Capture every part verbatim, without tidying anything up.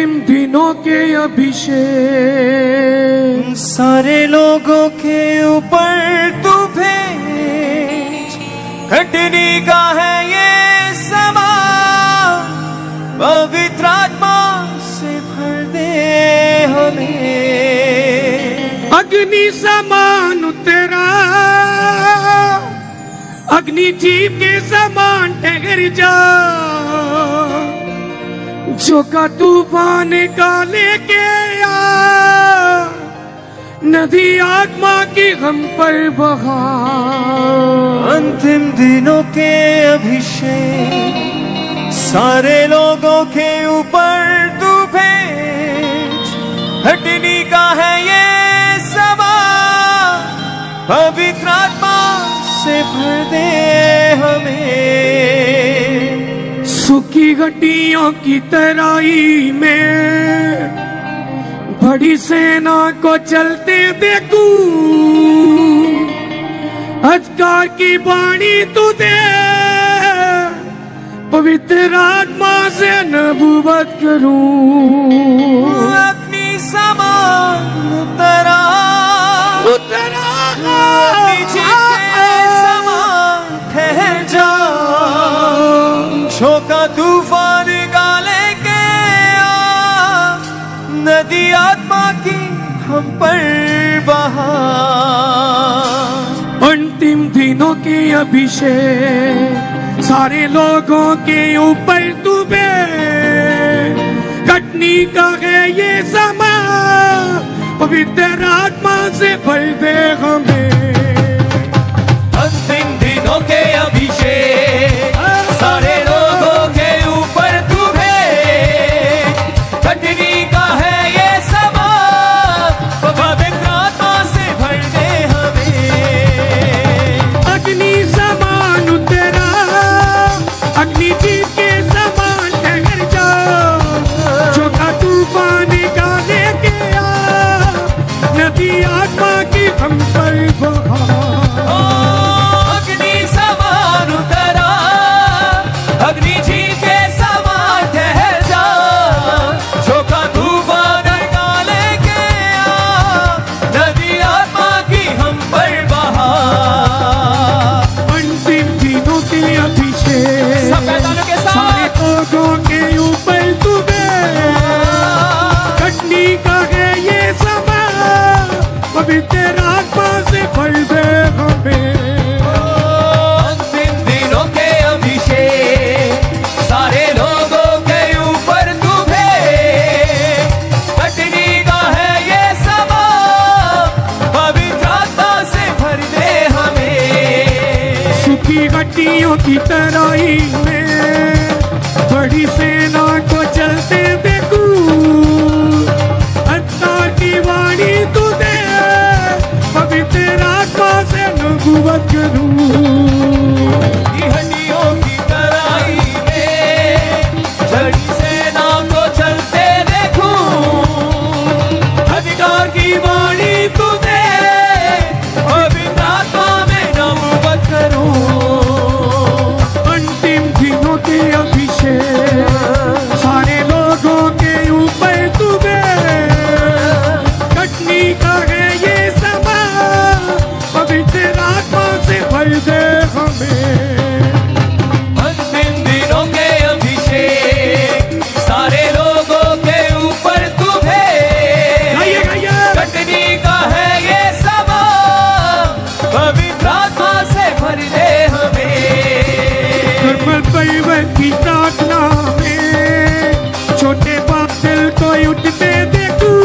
अंतिम दिनों के अभिषेक सारे लोगों के ऊपर तू भेज, घटने का है ये समा, पवित्र आत्मा से भर दे हमें। अग्नि समान तेरा, अग्नि जीव के समान ठहर जा, जो का तूफान का लेके आ, नदी आत्मा की हम पर बहा। अंतिम दिनों के अभिषेक सारे लोगों के ऊपर तू भेज, हटनी का है ये समा, पवित्र आत्मा से भर दे हमें। सूखी घटियों की तराई में बड़ी सेना को चलते देखूं, अधिकार की वाणी तू दे, पवित्र आत्मा से नबूवत करूं। अग्नि समान उतरा उतरा, समान ठहर जा, झोंका तूफान का लेके आ, नदी आत्मा की हम पर बहा। अंतिम दिनों के अभिषेक सारे लोगों के ऊपर तू भेज, कटनी का है ये समा, पवित्र आत्मा से भर दे हमें। अंतिम दिनों के अभिषेक सारे लोगों के ऊपर तू भेज, कटनी का है ये समा, पवित्र आत्मा से भर दे हमें। अग्नि समान तेरा, अग्नि जीव के समान ठहर जा, जो का तूफान का लेके आ, नदी आत्मा की हम पर बहा। अग्नि समान उतरा, अग्नि जीव के समान ठहर जा, झोंका तूफान का लेके आ, नदी आत्मा की हम पर बहा। अंतिम दिनों के अभिषेक सारे लोगों के ऊपर तू कटनी का है ये समा, पवित्र आत्मा से भर दे हमें। अंतिम दिनों के अभिषेक सारे लोगों के ऊपर तू भेज, कटनी का है ये समा, पवित्र आत्मा से भर दे हमें। सूखी घटियों की तराई में बड़ी सेना को चलते देखूं, अधिकार की वाणी तू दे, पवित्र आत्मा से नबूवत करूं। हड्डियों की तराई में बड़ी सेना को चलते देखूं, अधिकार की वाणी तू दे, पवित्र आत्मा में नबूवत करूं। अंतिम दिनों के अभिषेक सारे लोगों के ऊपर तू कटनी का है ये समा, पवित्र आत्मा से भर दे हमें। अंतिम दिनों के अभिषेक सारे लोगों के ऊपर तू भेज, कटनी का है ये समा, पवित्र आत्मा से भर दे हमें। पर्वत की प्रार्थना में छोटे बादल को उठते देखूं,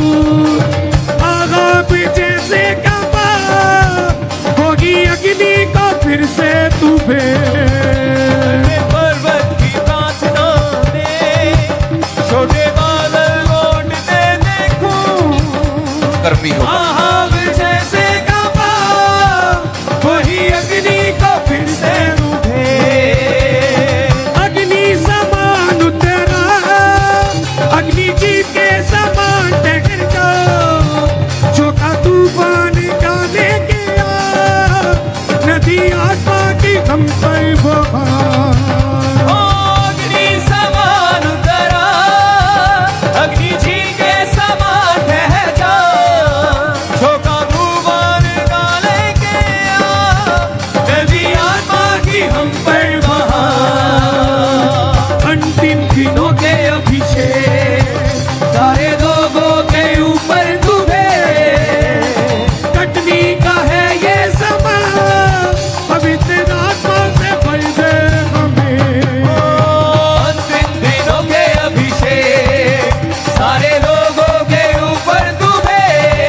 आग जैसे कंपा होगी अग्नि को फिर से तू भेज। पर्वत की प्रार्थना में छोटे बादल को उठते देखूं, गर्मी हो आग जैसे कंपा वही अग्नि को फिर से तू भेज। अग्नि समान तेरा, अग्नि जीव के समान ठहर जा, जो का तूफान का लेके आ, नदी आत्मा की हम पर बहा। अग्नि समान उतरा, दिनों के अभिषेक सारे लोगों के ऊपर तुझे कटनी का है ये समा पवित्र आत्मा से भर दे हमें। अंतिम दिनों के अभिषेक सारे लोगों के ऊपर तुझे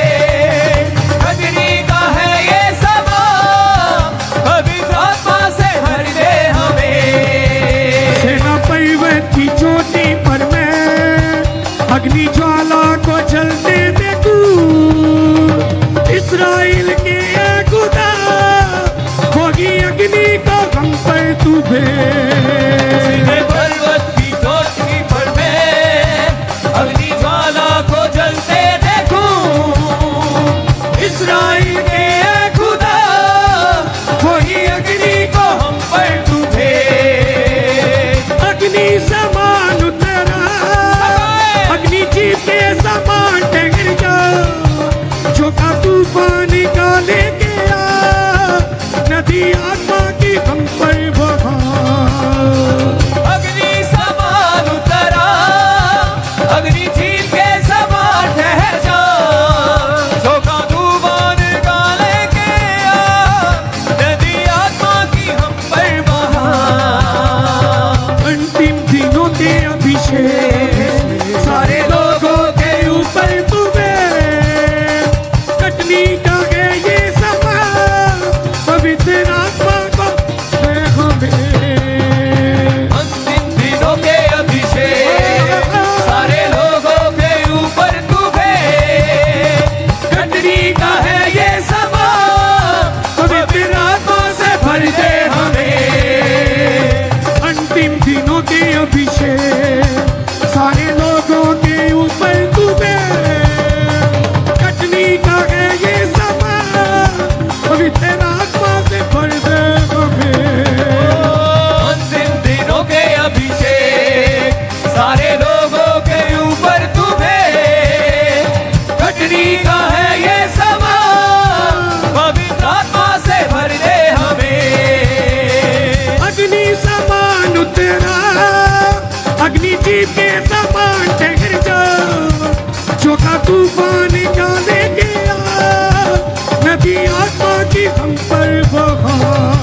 कटनी का है ये समा पवित्र आत्मा से भर दे हमें। सेना पर्वत की चोटी पर मैं अग्नि ज्वाला को जलते देखूं। इस्राएल के खुदा होगी अग्नि का हम पर तुझे। पर्वत की चोटी पर मैं अग्नि ज्वाला को जलते देखूं। इस्राएल के खुदा होगी अग्नि को हम पर तुझे। अग्नि समान उतरा अग्नि जीव के समान ठहर जा। झोंका तूफान निकाले गया नदी आत्मा की हम पर बहा। अग्नि समान उतरा अग्नि झील के समान ठहर जा। झोंका तूफान निकाले गया नदी आत्मा की हम पर बहा। अंतिम दिनों के अभिषेक सारे लोगों के ऊपर तुम्हें कटनी का है ये समा पवित्र आत्मा को दे हमें। अंतिम दिनों के अभिषेक सारे लोगों के ऊपर तुम्हें कटनी का है ये समा पवित्र आत्मा से भर दे हमें। अंतिम दिनों के अभिषेक सारे लोगों के ऊपर तुम्हें कटनी का है ये समा पवित्र आत्मा से भर दे हमें। अंतिम दिनों के अभिषेक सारे लोगों के ऊपर तुम्हें कटनी का है ये समा पवित्र आत्मा से भर दे हमें। अग्नि समान उतरा अग्नि जीव के समान ठहर जा। झोंका तूफान निकाले गया नदी आत्मा की हम पर बहा।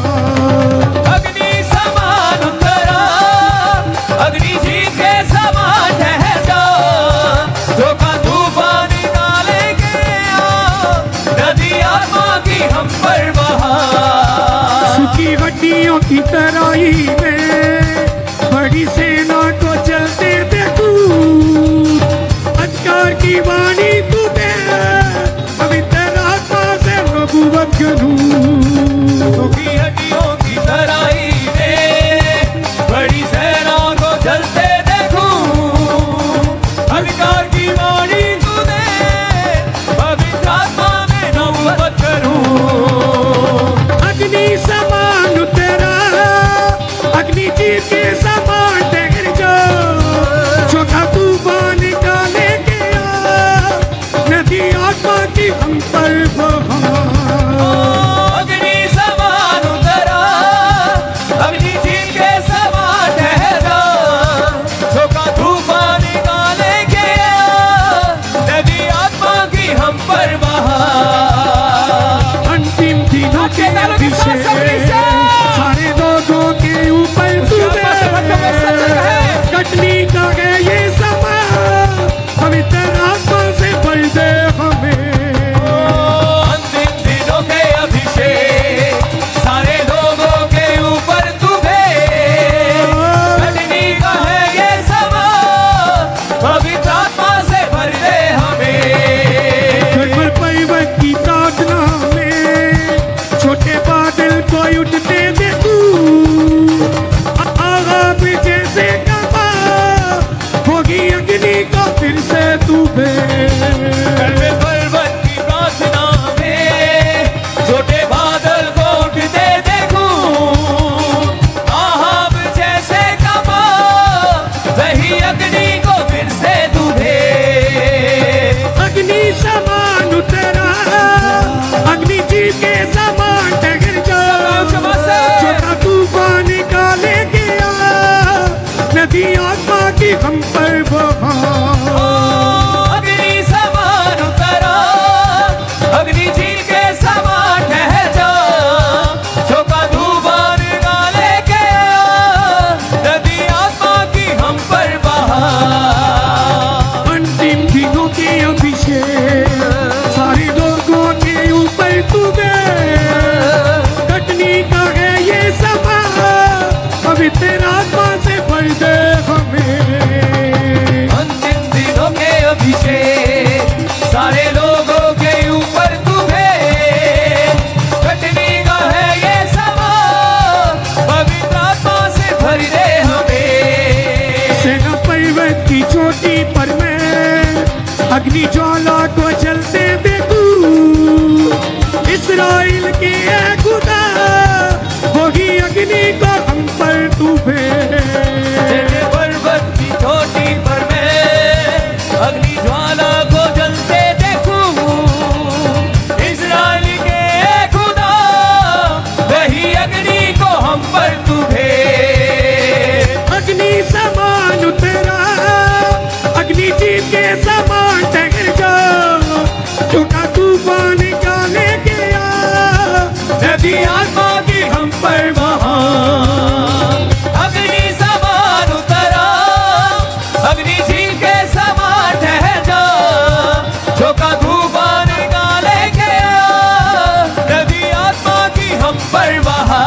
अग्नि समान उतरा अग्नि झील के समान ठहर जा। झोंका तूफान निकाले गया नदी आत्मा की हम पर बहा। सूखी हड्डियों की तराई में बड़ी सेना को चलते देखूं। अधिकार की वाणी तुम्हें पवित्र आत्मा से नबूवत करूं। सूखी हड्डियों की तराई में बड़ी सेना को चलते देखूं। अधिकार की वाणी तूने पवित्र आत्मा में नबूवत करूं। अग्नि समान उतरा अग्नि जीव के समान ठहर जा। झोंका तूफान निकाले गया नदी आत्मा की हम पर बहा। अग्नि समान उतरा अग्नि झील के समान ठहर जा। झोंका तूफान निकाले गया नदी आत्मा की हम पर बहा। अंतिम दिनों के अभिषेक सारे लोगों के ऊपर तुम्हें कटनी का है ये समा पवित्र आत्मा से भर दे हमें। अंतिम दिनों के अभिषेक सारे लोगों के ऊपर तुम्हें कटनी का है ये समा पवित्र आत्मा से भर दे हमें। गड़बड़ पर्वत की प्रार्थना में छोटे बादल को उठते देखूं। आग जैसे कबा होगी अग्नि का फिर से तुम्हें। गड़बड़ पर्वत की प्रार्थना में छोटे बादल को उठते देखूं। आहाब जैसे कबा वही अग्नि को फिर से तुम्हें। अग्नि समान उतरा अग्नि जीव के समान ठहर जा। झोंका तूफान निकाले गया नदी आत्मा की हम हम पर बहा। अग्नि समान उतरा, अग्नि झील के समान ठहर जा, झोंका तूफान निकाले के आ, नदी आत्मा की हम पर बहा। अंतिम दिनों के अभिषेक सारे लोगों के ऊपर तुझे, कटनी का है ये समा, पवित्र आत्मा से भर दे हमें। अंतिम दिनों के अभिषेक सारे लोगों के ऊपर तुम्हें, कटनी का है ये समा, पवित्र आत्मा से भर दे हमें। सेना पर्वत की चोटी पर मैं अग्नि ज्वाला को जलते देखूं, इस्राएल के है खुदा वही अग्नि को हम पर तू भेज। पर्वत की चोटी पर मैं अग्नि ज्वाला को जलते देखूं, इस्राएल के खुदा वही अग्नि को हम पर तू भेज। अग्नि समान उतरा, अग्नि जीत के समान ठहर जा, झूठा तूफान निकाले के आ, नदी आत्मा की हम पर बहा। अग्नि समान उतरा, अग्नि झील के समान ठहर जा, झोंका तूफान निकाले के आ, नदी आत्मा की हम पर बहा।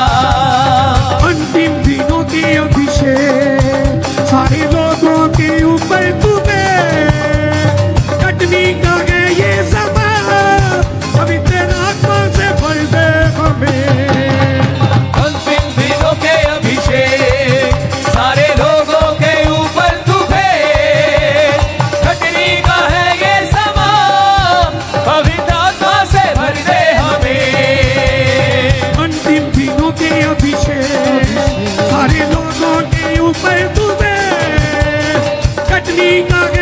अंतिम दिनों के अभिषेक सारे लोगों के ऊपर तुम्हें, कटनी का है ये समा, पवित्र आत्मा से भर दे हमें। अंतिम दिनों के अभिषेक सारे लोगों के ऊपर तुम्हें, कटनी का है ये समा, पवित्र आत्मा से भर दे हमें। अंतिम दिनों के अभिषेक सारे लोगों के ऊपर तुम्हें, कटनी का